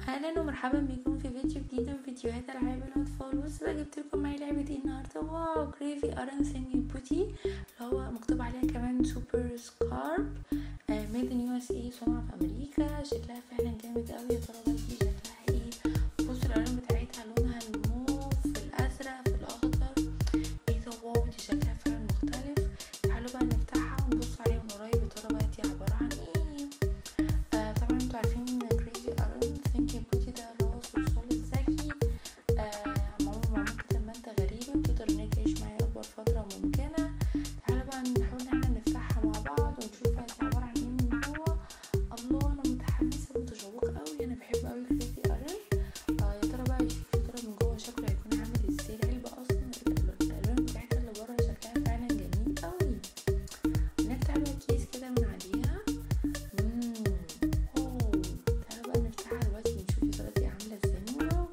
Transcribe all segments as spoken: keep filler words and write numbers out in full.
اهلا ومرحبا بكم في فيديو جديد من فيديوهات العاب الاطفال. بص بقى جبت لكم معايا لعبه ايه النهارده. واو، كريزي ارن سينجينج بوتي، اللي هو مكتوب عليها كمان سوبر سكارب، ميد ان يو اس اي، صنع في امريكا. شكلها فعلا جامد قوي. يا ترى بقى دي شكلها ايه؟ بصوا الالوان بتاعتها، لونها الموف في الازرق في الاخضر. ايه ده؟ واو، دي شكلها فعلا مختلف. تعالوا بقى نفتحها ونبص عليها من قريب. يا ترى بقى دي عباره عن ايه؟ آه طبعا انتوا عارفين كريزي ارن ثينكينج بوتي ده اللي هو الصلصال الذكي. آه معمول معمول كده مادة غريبة بتقدر ان هي تعيش معايا اكبر فترة ممكنة. تعالوا بقى نحاول ان احنا نفتحها مع بعض ونشوف بقى دي عبارة عن ايه من جوه. الله، انا متحمسة ومتشوقة قوي، انا بحب قوي كريزي ارن. آه يا ترى بقى يا ترى من جوه شكله هيكون عامل ازاي؟ العلبة اصلا الالوان بتاعتها اللي بره شكلها فعلا جميل قوي. نفتح بقى الكيس كده من عليها. مم. اوه، تعالوا بقى نفتحها دلوقتي ونشوف يا ترى دي عاملة ازاي من جوه.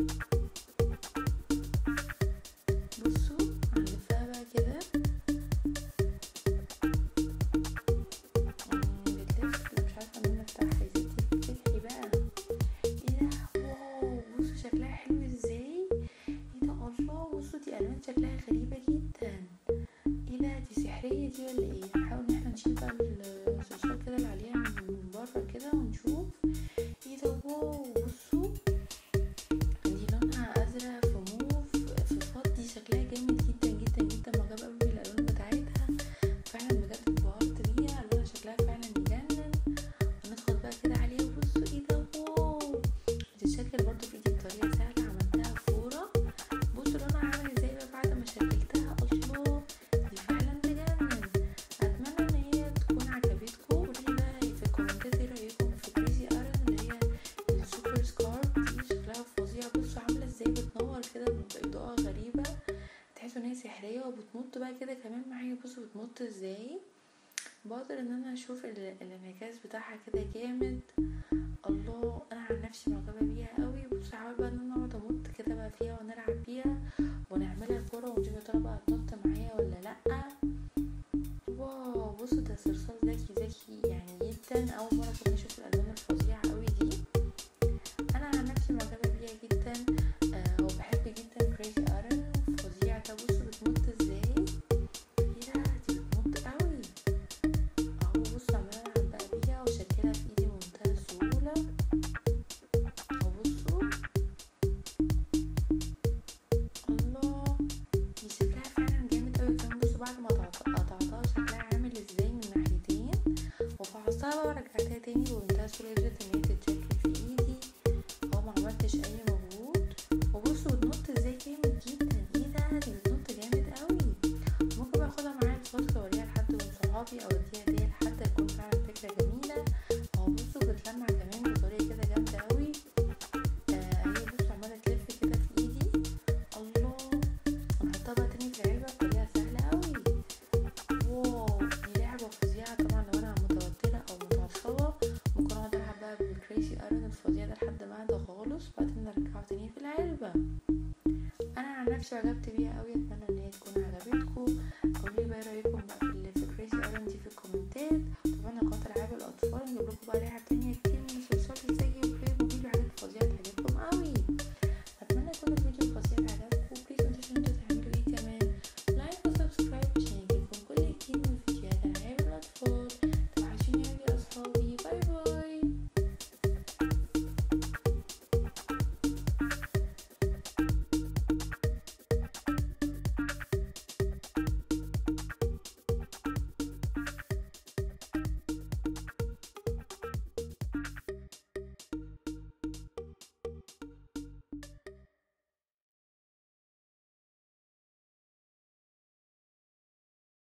بصوا هنلفها بقى كده. مم، بتلف. لا مش عارفة ان انا افتحها يا ستي، بتفتحي بقى. ايه ده؟ واو، بصوا شكلها حلو ازاي. ايه ده؟ الله، بصوا دي الوان شكلها غريبة جدا. ايه ده؟ دي سحرية دي ولا ايه؟ هنحاول ان احنا نشيل بقى الصلصال كده اللي عليها من بره كده ونشوف. ايه ده؟ واو، بصوا دي لونها ازرق في موف في فضي. شكلها جامد جدا جدا جدا. معجبه قوي بالالوان بتاعتها، فعلا بجد اتبهرت بيها. الوان شكلها فعلا يجنن. وندخل بقى كده عليها. بصوا ايه ده؟ واو، بتتشكل برضو في ايدي بطريقه سهله. عملتها فوره. بصوا لونها عامل ازاي بقى بعد ما شكلتها. الله، دي فعلا تجنن. اتمنى ان هي تكون عجبتكم. قولي بقى في الكومنتات ايه رايكم في كريزي ارن اللي هي السوبر سكارب دي. شكلها فظيع. بصوا عامله ازاي، بتنور كده باضاءه غريبه، تحسوا ان هي سحريه. وبتنط بقى كده كمان معايا. بصوا بتنط ازاي. بقدر ان انا اشوف الانعكاس بتاعها كده جامد. الله، انا عن نفسي معجبه بيها قوي. بصوا هحاول بقى ان انا اقعد انط كده بقى فيها ونلعب بيها ونعملها كوره ونشوف يا ترى بقى تنط معايا ولا لا. واو، بصوا ده صرصال ذكي ذكي يعني جدا. اول مره كنت اشوف الالوان الفظيعه قوي دي. انا عن نفسي معجبه بيها جدا. آه وبحب جدا كريزي ارن فظيع ده. بصوا بتنط ازاي. ايه ده؟ دي بتنط قوي. اهو بصوا عماله العب بقى بيها وشكلها في ايدي بمنتهى السهوله. اهو بصوا. الله، دي شكلها فعلا جامد قوي كمان. بصوا بعد ما قطعتها شكلها عامل ازاي من ناحيتين، وفحصتها بقى ورجعتها تاني بمنتهى السهوله. قدرت ان هي تتشكل في ايدي اهو، ما عملتش اي مجهود. وبصوا بتنط ازاي جامد جدا. ايه ده؟ دي بتنط جامد قوي. ممكن بقى اخدها معايا الفصل واوريها لحد من صحابي او اديها هديه لحد. هتكون فعلا فكره جميله. اهو بصوا بتلمع كمان بطريقه كده جامده قوي. آه هي بصوا عماله تلف كده في ايدي. الله، ونحطها بقى تاني في العلبه بطريقه سهله قوي. واو، دي لعبه فظيعه. طبعا لو انا متوتره او متعصبه ممكن اقعد العب بقى بالكريزي ارن الفظيع ده لحد ما اهدى خالص، بعدين نرجعه تاني في العلبه. انا عن نفسي عجبت بيها قوي